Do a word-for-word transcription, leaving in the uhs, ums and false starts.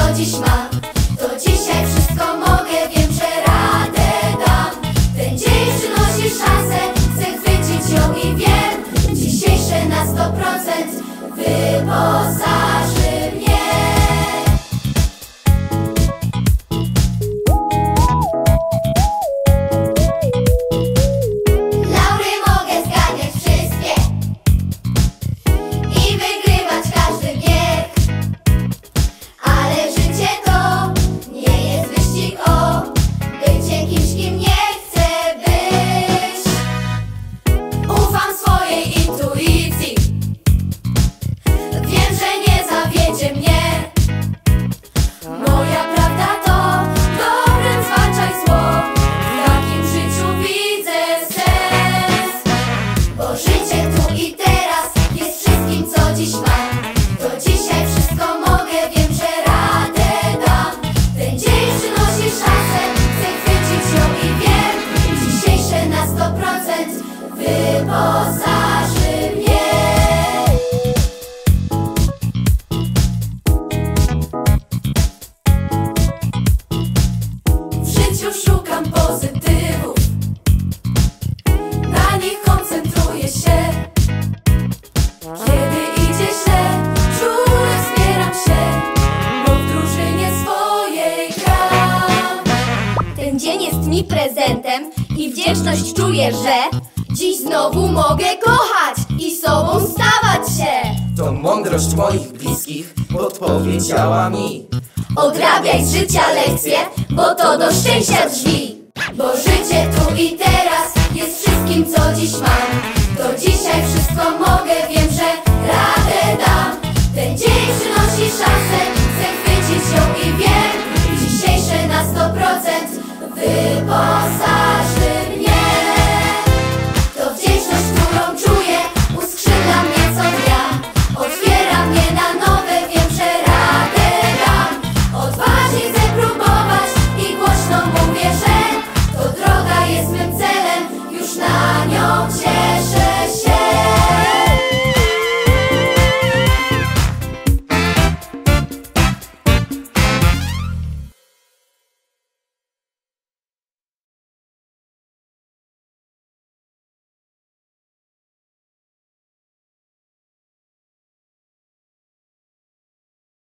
co dziś mam. To dzisiaj wszystko mogę, wiem, że radę dam. Ten dzień przynosi szansę, chcę chwycić ją i wiem, dzisiejsze na sto procent wyposaży mnie. Laury mogę zgarniać wszystkie i wygrywać każdy bieg, ale życie to nie jest wyścig o bycie kimś, kim nie chcę być. Ufam swojej intuicji, wiem, że nie zawiedzie mnie. Moja prawda to dobrem zwalczaj zło, w takim życiu widzę sens. Bo życie tu i teraz jest wszystkim, co dziś mam. To dzisiaj wszystko mogę, wiem, że radę dam. Ten dzień przynosi szansę, chcę chwycić ją i wiem, dzisiejsze na sto procent wyposaży mnie. W życiu szukam pozytywów, na nich koncentruję się. Kiedy idzie źle, czule wspieram się, bo w drużynie swojej gram. Ten dzień jest mi prezentem i wdzięczność czuję, że dziś znowu mogę kochać i sobą stawać się. To mądrość moich bliskich podpowiedziała mi. Odrabiaj z życia lekcje, bo to do szczęścia drzwi. Bo życie tu i teraz jest wszystkim, co dziś mam. To dzisiaj wszystko mogę, wiem,